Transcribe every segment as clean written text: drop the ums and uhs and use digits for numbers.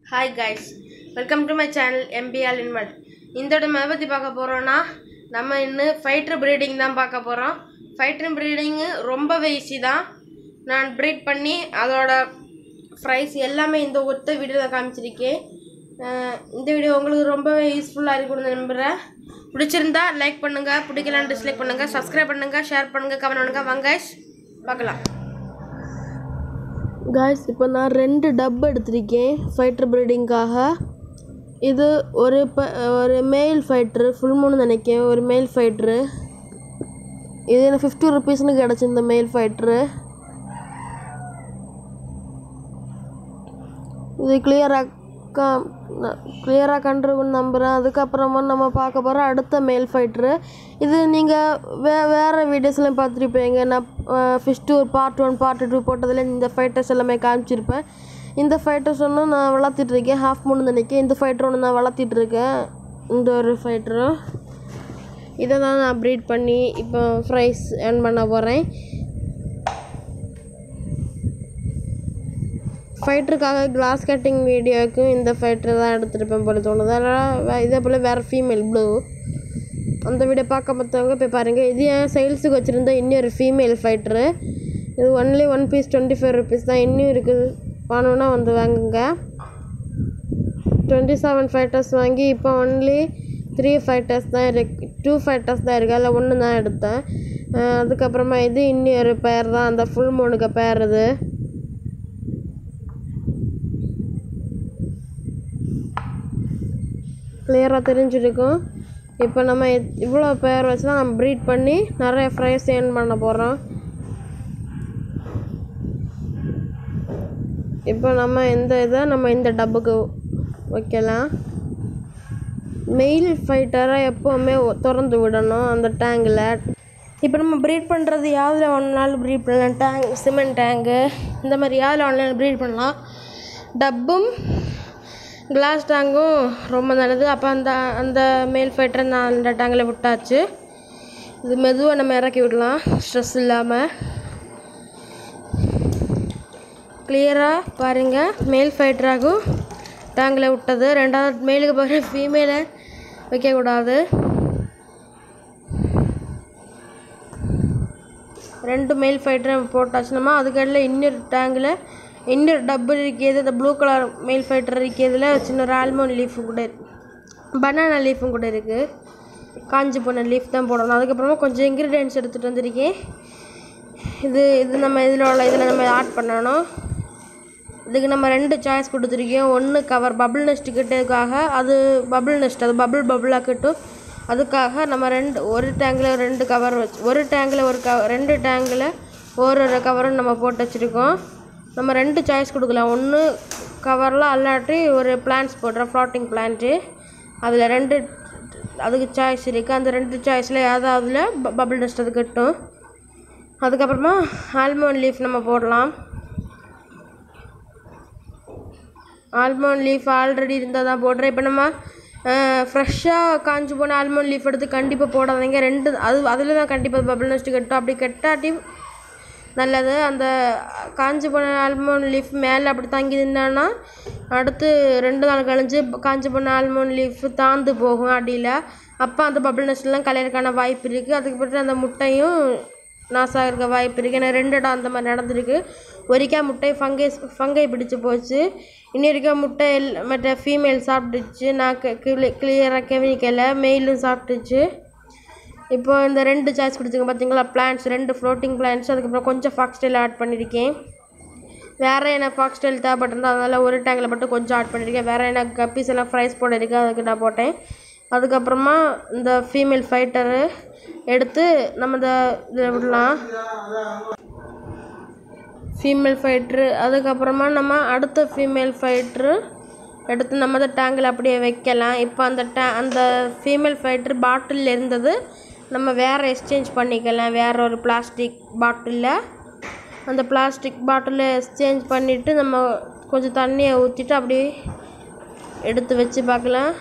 Hi guys, welcome to my channel MBL Invert. இந்த நம்ம பத்தி பார்க்க போறோம்னா நம்ம இன்னும் ஃபைட்டர் பிரீடிங் தான் பார்க்க போறோம். ஃபைட்டர் பிரீடிங் ரொம்பவே ஈஸி தான். நான் பிரீட் பண்ணி அதோட பிரைஸ் எல்லாமே இந்த ஒத்த வீடியோல காமிச்சிருக்கேன். இந்த வீடியோ உங்களுக்கு ரொம்பவே யூஸ்ஃபுல்லா இருக்கும்னு நம்புறேன். பிடிச்சிருந்தா லைக் பண்ணுங்க, பிடிக்கலனா டிஸ்லைக் பண்ணுங்க, சப்ஸ்கிரைப் பண்ணுங்க, ஷேர் பண்ணுங்க, கமெண்ட் பண்ணுங்க. வாங்க गाइस பார்க்கலாம். गाइस இப்போ நான் ரெண்டு டப் எடுத்துர்க்கேன் ஃபைட்டர் பிரீடிங்காக. இது ஒரு மேல் ஃபைட்டர் ஃபுல் மூன் நினைக்கிறேன், ஒரு மேல் ஃபைட்டர். இது எனக்கு 50 ரூபீஸ்னு கிடைச்சு இந்த மேல் ஃபைட்டர். இது கிளியரா கண்டிருக்குன்னு நம்புறேன். அதுக்கப்புறமா நம்ம பார்க்க போற அடுத்த மேல் ஃபைட்டர். இது நீங்க வேற வீடியோஸ்ல பார்த்திருப்பீங்க. நான் ஃபிஷ் டூர் பார்ட் 1 பார்ட் 2 போட்டதுல இந்த ஃபைட்டர்ஸ் எல்லாமே காமிச்சிருப்பேன். இந்த ஃபைட்டர்ஸ் ஒன்று நான் வளர்த்திட்டு இருக்கேன், ஹாஃப் மூன் நினைக்கிறேன். இந்த ஃபைட்டர் ஒன்று நான் வளர்த்திட்டு இருக்கேன், இந்த ஒரு ஃபைட்டரும். இதை தான் நான் ப்ரீட் பண்ணி இப்போ ப்ரைஸ் ஏர்ன் பண்ண போகிறேன். ஃபைட்டருக்காக கிளாஸ் கட்டிங் வீடியோவுக்கு இந்த ஃபைட்டர் தான் எடுத்துருப்பேன் போல தோணுது. அதனால் இதே போல் வேறு ஃபீமேல் ப்ளூ அந்த வீடியோ பார்க்க மற்றவங்க போய் பாருங்கள். இது என் சேல்ஸுக்கு வச்சுருந்த இன்னொரு ஃபீமேல் ஃபைட்டரு. இது ஒன்லி 1 பீஸ் 25 ரூபீஸ் தான். இன்னும் இருக்குது, வாங்கணுன்னா வந்து வாங்குங்க. 27 ஃபைட்டர்ஸ் வாங்கி இப்போ ஒன்லி 3 ஃபைட்டர்ஸ் தான் இருக்குது, 2 ஃபைட்டர்ஸ் தான் இருக்குது. அதில் 1 தான் எடுத்தேன். அதுக்கப்புறமா இது இன்னொரு பேர் தான், அந்த ஃபுல் மூணுக்கு பேர். இது கிளியராக தெரிஞ்சிருக்கும். இப்போ நம்ம இவ்வளோ பேர் வச்சு தான் நம்ம ப்ரீட் பண்ணி நிறைய ப்ரைஸ் ஏர்ன் பண்ண போகிறோம். இப்போ நம்ம இந்த டப்புக்கு வைக்கலாம். மெயில் ஃபைட்டரை எப்போவுமே திறந்து விடணும் அந்த டேங்கில். இப்போ நம்ம ப்ரீட் பண்ணுறது யாதில் ஒன்றாலும் ப்ரீட் பண்ணலாம். டேங்க், சிமெண்ட் டேங்கு, இந்த மாதிரி யாதில் ஒன்றாலும் ப்ரீட் பண்ணலாம். டப்பும் கிளாஸ் டேங்கும் ரொம்ப நல்லது. அப்போ அந்த மேல் ஃபைட்டரை நான் அந்த டேங்கில் விட்டாச்சு. இது மெதுவாக நம்ம இறக்கி விடலாம், ஸ்ட்ரெஸ் இல்லாமல். கிளியராக பாருங்கள், மேல் ஃபைட்டராகும் டேங்கில் விட்டது. ரெண்டாவது மேலுக்கு பாருங்கள், ஃபீமேலை வைக்கக்கூடாது. 2 மேல் ஃபைட்டரை போட்டாச்சுனோமா. அதுக்கடையில் இன்னொரு டேங்கில் இன்னொரு டப்பு இருக்கிறது, இந்த ப்ளூ கலர் மேல் ஃபைட்டர் இருக்கிறதுல சின்ன ஒரு ஆல்மண்ட் லீஃபும் கூட, பனானா லீஃபும் கூட இருக்குது. காஞ்சி போன லீஃப் தான் போடணும். அதுக்கப்புறமா கொஞ்சம் இன்க்ரீடியன்ட்ஸ் எடுத்துகிட்டு வந்திருக்கேன். இது நம்ம இதில் நம்ம ஆட் பண்ணணும். இதுக்கு நம்ம 2 சாய்ஸ் கொடுத்துருக்கோம். ஒன்று கவர் பபுள் நெஸ்ட்டு கிட்டதுக்காக, அது பபுள் நெஸ்ட், அது பபுளாக கிட்டும். அதுக்காக நம்ம ஒரு டேங்கில் 2 கவர் வச்சு, ஒரு டேங்கில் 2 டேங்கில் ஒரு கவரும் நம்ம போட்டு வச்சுருக்கோம். நம்ம 2 சாய்ஸ் கொடுக்கலாம். ஒன்று கவரில் அல்லாட்டி ஒரு பிளான்ட்ஸ் போடுறோம், ஃப்ளாட்டிங் பிளான்ட்டு. அதில் 2 அதுக்கு சாய்ஸ் இருக்குது. அந்த 2 சாய்ஸில் ஏதாவதுல பபுள் நெஸ்ட் அது கட்டும். அதுக்கப்புறமா ஆல்மண்ட் லீஃப் நம்ம போடலாம். ஆல்மண்ட் லீஃப் ஆல்ரெடி இருந்தால் தான் போடுறேன். இப்போ நம்ம ஃப்ரெஷ்ஷாக காஞ்சி போன ஆல்மண்ட் லீஃப் எடுத்து கண்டிப்பாக போடாதீங்க. அதில் தான் கண்டிப்பாக பபுள் நெஸ்ட் கட்டும். அப்படி கட்டாட்டி நல்லது. அந்த காஞ்சி போன ஆல்மண்ட் லீஃப் மேலே அப்படி தங்கி நின்னான்னா அடுத்து 2 நாள் கழிஞ்சு காஞ்சி போன ஆல்மண்ட் லீஃப் தாழ்ந்து போகும் அடியில். அப்போ அந்த பபுள் நெஸ்ட்லாம் கலையிறதுக்கான வாய்ப்பு இருக்குது. அதுக்கப்புறம் அந்த முட்டையும் நாசாக இருக்க வாய்ப்பு இருக்குது. எனக்கு 2 இடம் அந்த மாதிரி நடந்திருக்கு. ஒரிக்கா முட்டை ஃபங்கை பிடிச்சி போச்சு. இன்னொருக்கா முட்டை மற்ற ஃபீமேல் சாப்பிட்டுச்சு. நான் கிளியராக கவனிக்கலை, மெயிலும் சாப்பிட்டுச்சு. இப்போ இந்த 2 சாய்ஸ் கொடுத்துங்க பார்த்தீங்களா, பிளான்ட்ஸ் 2 ஃப்ளோட்டிங் பிளான்ட்ஸ். அதுக்கப்புறம் கொஞ்சம் ஃபாக்ஸ்டைல் ஆட் பண்ணியிருக்கேன். வேறு என்ன ஃபாக்ஸ்டைல் தேவைப்பட்டிருந்தா அதனால் ஒரு டேங்கில் மட்டும் கொஞ்சம் ஆட் பண்ணியிருக்கேன். வேறு என்ன கப்பீஸ் எல்லாம் ஃப்ரைஸ் போட இருக்குது, அதுக்கு நான் போட்டேன். அதுக்கப்புறமா இந்த ஃபீமேல் ஃபைட்டரு எடுத்து நம்ம இதில் விடலாம், ஃபீமேல் ஃபைட்ரு. அதுக்கப்புறமா நம்ம அடுத்த ஃபீமேல் ஃபைட்ரு எடுத்து நம்ம அந்த டேங்கில் அப்படியே வைக்கலாம். இப்போ அந்த ஃபீமேல் ஃபைட்ரு பாட்டிலில் இருந்தது நம்ம வேறு எக்ஸ்சேஞ்ச் பண்ணிக்கலாம். வேறு ஒரு பிளாஸ்டிக் பாட்டிலில், அந்த பிளாஸ்டிக் பாட்டிலில் எக்ஸ்சேஞ்ச் பண்ணிவிட்டு நம்ம கொஞ்சம் தண்ணியை ஊற்றிட்டு அப்படியே எடுத்து வச்சு பார்க்கலாம்.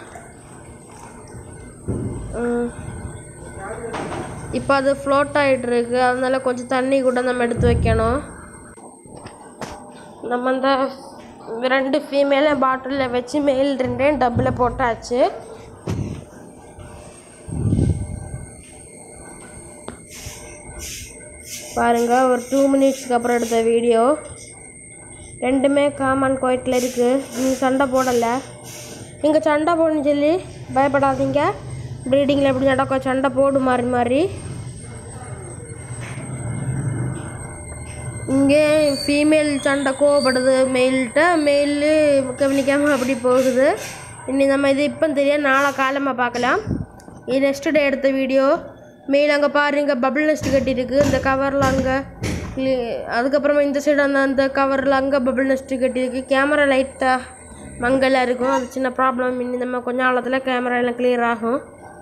இப்போ அது ஃப்ளோட் ஆகிட்டுருக்கு, அதனால கொஞ்சம் தண்ணி கூட நம்ம எடுத்து வைக்கணும். நம்ம அந்த 2 ஃபீமேலை பாட்டிலில் வச்சு மேல் 2 டப்பில் போட்டாச்சு. பாருங்கள், ஒரு 2 மினிட்ஸ்க்கு அப்புறம் எடுத்த வீடியோ. 2மே காமன் குவைட்டில் இருக்குது. நீங்கள் சண்டை போடலை. நீங்கள் சண்டை போடணுன்னு சொல்லி பயப்படாதீங்க. ப்ரீடிங்கில் எப்படி நடக்கும், சண்டை போடு மாறி மாறி. இங்கே ஃபீமேல் சண்டை கோவப்படுது மெயில்கிட்ட, மெயில் கவனிக்காமல் அப்படி போகுது. இனி நம்ம இது இப்போ தெரியாது, நாளை காலமாக பார்க்கலாம். இது நெக்ஸ்ட் டே எடுத்த வீடியோ. மெயில் அங்கே பாருங்க, பபிள் நெஸ்ட் கட்டியிருக்கு இந்த கவரில் அங்கே. அதுக்கப்புறமா இந்த சைடு அந்த கவரில் அங்கே பபிள் நெஸ்ட் கட்டியிருக்கு. கேமரா லைட்டாக மங்கலாக இருக்கும், அது சின்ன ப்ராப்ளம். இன்னி நம்ம கொஞ்சம் நாளத்தில் கேமரா எல்லாம் கிளியர் ஆகும்.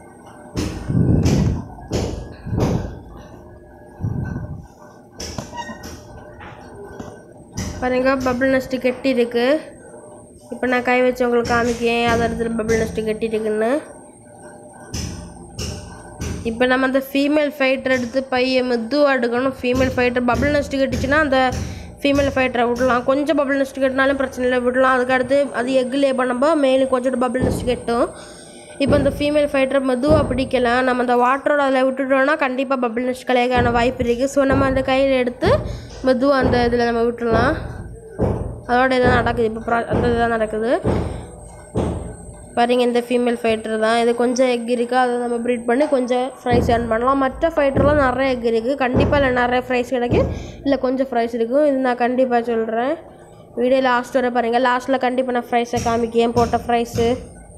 பாருங்க, பபிள் நெஸ்ட்டு கட்டி இருக்குது. இப்போ நான் கை வச்சு உங்களுக்கு காமிக்கேன் அதை இடத்துல பபிள் நெஸ்ட்டு கட்டிட்டுருக்குன்னு. இப்போ நம்ம அந்த ஃபீமேல் ஃபைட்டர் எடுத்து பையை மெதுவாக எடுக்கணும். ஃபீமேல் ஃபைட்டர் பபிள் நெஸ்ட்டு கட்டிச்சுன்னா அந்த ஃபீமேல் ஃபைட்டரை விடலாம். கொஞ்சம் பபிள் நெஸ்ட்டு கட்டினாலும் பிரச்சனை இல்லை, விடலாம். அதுக்கடுத்து அது எக்லே பண்ணும்போது மேலும் கொஞ்சம் பபிள் நெஸ்ட் கட்டும். இப்போ அந்த ஃபீமேல் ஃபைட்டரை மெதுவாக பிடிக்கலாம். நம்ம அந்த வாட்டரோட அதில் விட்டுட்டோன்னா கண்டிப்பாக பபிள் நெஸ்ட் கலையாக்கான வாய்ப்பு இருக்குது. ஸோ நம்ம அந்த கையில் எடுத்து மெதுவாக அந்த இதில் நம்ம விட்டுடலாம். அதோட இதான் நடக்குது. இப்போ அந்த இதுதான் நடக்குது பாருங்க. இந்த ஃபீமேல் ஃபைட்டர் தான் இது. கொஞ்சம் எக் இருக்குது, அதை நம்ம ப்ரீட் பண்ணி கொஞ்சம் ஃப்ரைஸ் ஏர்ன் பண்ணலாம். மற்ற ஃபைட்டர்லாம் நிறைய எக் இருக்குது. கண்டிப்பாக இல்லை நிறைய ஃப்ரைஸ் கிடைக்கும், இல்லை கொஞ்சம் ஃப்ரைஸ் இருக்கும். இது நான் கண்டிப்பாக சொல்கிறேன். வீடியோ லாஸ்ட் வரை பாருங்கள். லாஸ்ட்டில் கண்டிப்பாக நான் ஃப்ரைஸை காமிக்கேன், போட்ட ஃப்ரைஸு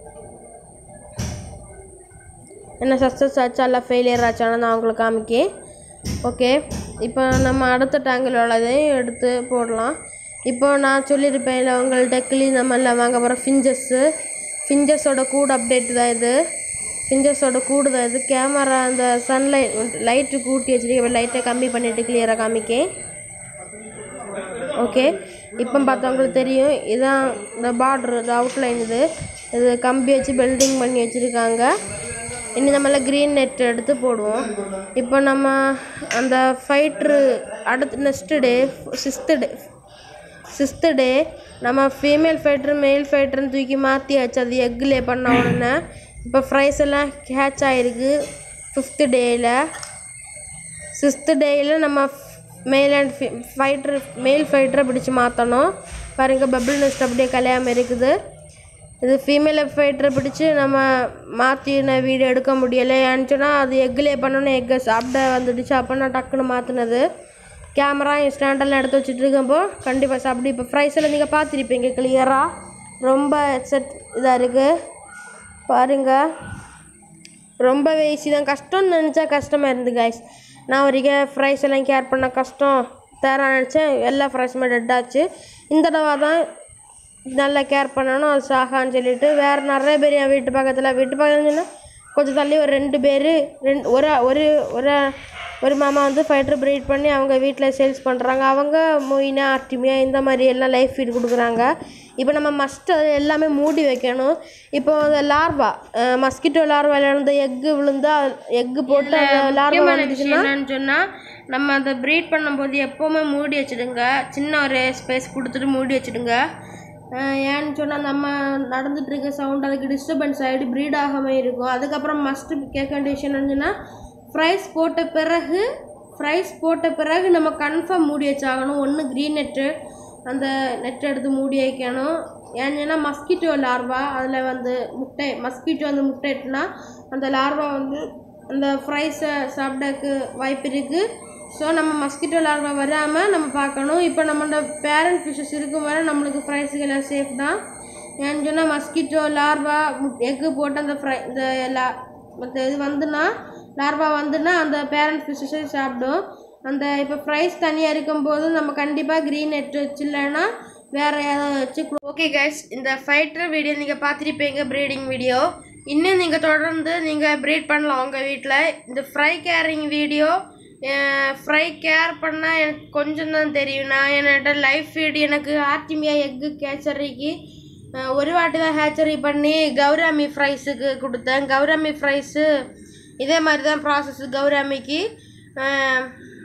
என்ன சக்ஸஸ் ஆச்சா இல்லை ஃபெயிலியர் ஆச்சான்னு நான் உங்களுக்கு காமிக்கேன். ஓகே, இப்போ நம்ம அடுத்த டேங்கில் உள்ளதையும் எடுத்து போடலாம். இப்போ நான் சொல்லியிருப்பேன் இல்லை உங்கள்கிட்ட கிளி நம்மளில் வாங்க போகிற ஃபிஞ்சஸோட கூடு அப்டேட் தான் இது. ஃபிஞ்சஸோட கூடு தான் இது. கேமரா அந்த லைட்டு கூட்டி வச்சுருக்கேன், லைட்டை கம்மி பண்ணிவிட்டு கிளியராக காமிக்கேன். ஓகே, இப்போ பார்த்தவங்களுக்கு தெரியும், இதுதான் இந்த பார்ட்ரு, இந்த அவுட்லைன். இது கம்பி வச்சு பெல்டிங் பண்ணி வச்சுருக்காங்க. இனி நம்மள க்ரீன் நெட் எடுத்து போடுவோம். இப்போ நம்ம அந்த ஃபைட்ரு அடுத்து நெக்ஸ்ட்டு டே 6th டே நம்ம ஃபீமேல் ஃபைட்ரு மேல் ஃபைட்டர்னு தூக்கி மாற்றியாச்சு. அது எக்லே பண்ண உடனே இப்போ ஃப்ரைஸ் எல்லாம் கேட்ச் ஆகிருக்கு. 5th டேயில் 6th டேயில் நம்ம மேல் ஃபைட்டரை பிடிச்சி மாற்றணும். பாருங்கள், பபிள் நெஸ்ட் அப்படியே கலையாமல் இருக்குது. இது ஃபீமேல் ஃபைட்டரை பிடிச்சி நம்ம மாற்றின வீடியோ எடுக்க முடியலை. ஏன்னு சொன்னால் அது எக்லே பண்ணோன்னே எக்கை சாப்பிட வந்துடுச்சு. அப்போ நான் டக்குன்னு மாற்றினது. கேமரா ஸ்டாண்டெல்லாம் எடுத்து வச்சுட்டு இருக்கப்போ கண்டிப்பாக சாப்பிடு. இப்போ ஃப்ரைஸில் நீங்கள் பார்த்துருப்பீங்க கிளியராக, ரொம்ப இதாக இருக்குது பாருங்கள். ரொம்பவே ஈஸி தான். கஷ்டம்னு நினச்சா கஷ்டமாக இருந்து கைஸ். நான் வரைக்கும் ஃப்ரைஸ் எல்லாம் கேர் பண்ண கஷ்டம் தேர நினச்சேன். எல்லா ஃப்ரைஸுமே டெட்டாச்சு. இந்த தடவை தான் நல்லா கேர் பண்ணணும், அது சாகான்னு சொல்லிட்டு. வேறு நிறைய பேர் என் வீட்டு பக்கத்தில் சொன்னால் கொஞ்சம் தள்ளி ஒரு 2 பேர் ஒரு மாமா வந்து ஃபைட்டர் ப்ரீட் பண்ணி அவங்க வீட்டில் சேல்ஸ் பண்ணுறாங்க. அவங்க மொயினா ஆர்டிமியா இந்த மாதிரி எல்லாம் லைஃப் ஃபீட் கொடுக்குறாங்க. இப்போ நம்ம மஸ்ட்டு எல்லாமே மூடி வைக்கணும். இப்போ அந்த லார்வா மஸ்கிட்டோ லார்வாவில் இருந்து எக்கு விழுந்தால் எக்கு போட்டு அந்த லார்வா வந்துச்சுன்னு சொன்னால் நம்ம அதை ப்ரீட் பண்ணும்போது எப்போவுமே மூடி வச்சுடுங்க. சின்ன ஒரு ஸ்பேஸ் கொடுத்துட்டு மூடி வச்சுடுங்க. ஏன்னு சொன்னால் நம்ம நடந்துகிட்ருக்க சவுண்ட் அதுக்கு டிஸ்டர்பன்ஸ் ஆகிட்டு ப்ரீட் ஆகாமல் இருக்கும். அதுக்கப்புறம் மஸ்ட்டு கேட்க கண்டிஷன் இருந்துச்சுன்னா ஃப்ரைஸ் போட்ட பிறகு நம்ம கன்ஃபார்ம் மூடி வச்சாகணும். ஒன்று க்ரீன் நெட்டு அந்த நெட்டை எடுத்து மூடி வைக்கணும். ஏன்னா மஸ்கிட்டோ லார்வா அதில் வந்து மஸ்கிட்டோ அந்த முட்டை இட்டுனா அந்த லார்வா வந்து அந்த ஃப்ரைஸை சாப்பிடக்கு வாய்ப்பு இருக்குது. ஸோ நம்ம மஸ்கிட்டோ லார்வா வராமல் நம்ம பார்க்கணும். இப்போ நம்மளோட பேரண்ட் ஃபிஷ்ஷஸ் இருக்கும் வரை நம்மளுக்கு ஃப்ரைஸுக்கெல்லாம் சேஃப் தான். ஏன்னு சொன்னால் மஸ்கிட்டோ லார்வா எக்கு போட்டு அந்த இது வந்துன்னா லார்வா வந்துன்னா அந்த பேரண்ட் ஃபிஷ்ஷஸை சாப்பிடும். அந்த இப்போ ஃப்ரைஸ் தனியாக இருக்கும்போது நம்ம கண்டிப்பாக க்ரீன் நெட் வச்சு இல்லைன்னா வேறு ஏதாவது வச்சு. ஓகே கைஸ், இந்த ஃபைட்டர் வீடியோ நீங்கள் பார்த்துருப்பீங்க, ப்ரீடிங் வீடியோ. இன்னும் நீங்கள் தொடர்ந்து நீங்கள் ப்ரீட் பண்ணலாம் உங்கள் வீட்டில். இந்த fry caring video fry care பண்ணால் எனக்கு கொஞ்சம் தான் தெரியும். நான் என்னோட லைஃப் ஃபீட் எனக்கு ஆர்டிமியா எக்கு கேச்சரிக்கு ஒரு வாட்டி தான் ஹேச்சரி பண்ணி கௌராமி ஃப்ரைஸுக்கு கொடுத்தேன். கௌராமி ஃப்ரைஸு இதே மாதிரி தான் ப்ராசஸ். கௌராமிக்கு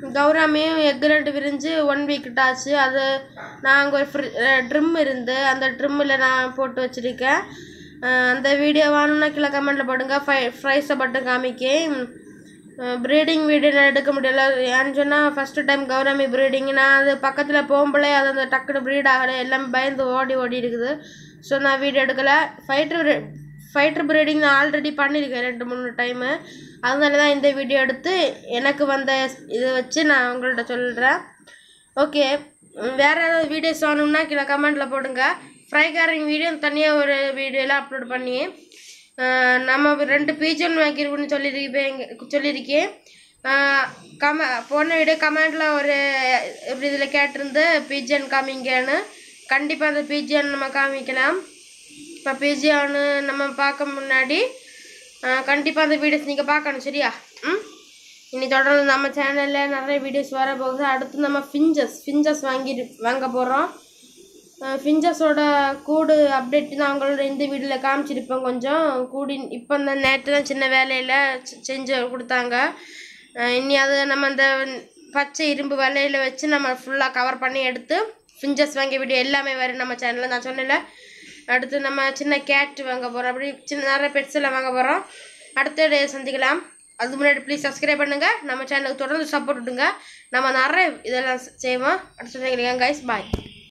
கௌராமியும் எக் 2 விரிஞ்சு 1 வீக் ஆச்சு. அது நான் அங்கே ஒரு ட்ரிம் இருந்து அந்த ட்ரிம்மில் நான் போட்டு வச்சுருக்கேன். அந்த வீடியோ வேணும்னா கீழே கமெண்ட்டில் போடுங்க. ஃப்ரைஸை மட்டும் காமிக்கேன். ப்ரீடிங் வீடியோ நான் எடுக்க முடியல. ஏன்னு சொன்னால் ஃபஸ்ட்டு டைம் கௌராமி ப்ரீடிங். நான் அது பக்கத்தில் போகும்போலே அது அந்த டக்குன்னு ப்ரீட் ஆகலை. எல்லாம் பயந்து ஓடி இருக்குது. ஸோ நான் வீடியோ எடுக்கலை. ஃபைட்ரு ப்ரீடிங் நான் ஆல்ரெடி பண்ணியிருக்கேன் 2-3 டைமு. அதனால தான் இந்த வீடியோ எடுத்து எனக்கு வந்த இதை வச்சு நான் உங்கள்கிட்ட சொல்கிறேன். ஓகே, வேறு ஏதாவது வீடியோஸ் வேணும்னா கீழே கமெண்ட்டில் போடுங்க. ஃப்ரை கேரிங் வீடியோ தனியாக ஒரு வீடியோவில் அப்லோட் பண்ணி நம்ம 2 பீஜன் வாங்கியிருக்கோன்னு சொல்லியிருக்கேன். போன வீடியோ கமெண்ட்டில் ஒரு எப்படி இதில் கேட்டிருந்து பீஜன் காமிங்கன்னு. கண்டிப்பாக அந்த பீஜன் நம்ம காமிக்கலாம். இப்போ பீஜியான்னு நம்ம பார்க்க முன்னாடி கண்டிப்பாக அந்த வீடியோஸ் நீங்கள் பார்க்கணும், சரியா? இனி தொடர்ந்து நம்ம சேனலில் நிறைய வீடியோஸ் வர போகுது. அடுத்து நம்ம ஃபிஞ்சஸ் வாங்க போகிறோம். ஃபிஞ்சஸோட கூடு அப்டேட் நான் அவங்களோட இந்த வீடியோவில் காமிச்சிருப்பேன். கொஞ்சம் கூடி இப்போ இந்த நேற்று தான் சின்ன வேலையில் செஞ்சு கொடுத்தாங்க. இனி அது நம்ம அந்த பச்சை இரும்பு வலையில் வச்சு நம்ம ஃபுல்லாக கவர் பண்ணி எடுத்து ஃபிஞ்சஸ் வாங்கிய வீடியோ எல்லாமே வரும் நம்ம சேனலில். நான் சொன்னேன்ல, அடுத்து நம்ம சின்ன கேட் வாங்க போகிறோம். அப்படி நிறைய பெட்ஸ் எல்லாம் வாங்க போகிறோம். அடுத்த டே சந்திக்கலாம். அதுக்கு முன்னாடி ப்ளீஸ் சப்ஸ்கிரைப் பண்ணுங்கள். நம்ம சேனலுக்கு தொடர்ந்து சப்போர்ட் விடுங்க. நம்ம நிறைய இதெல்லாம் செய்வோம். அடுத்த கைஸ் பாய்.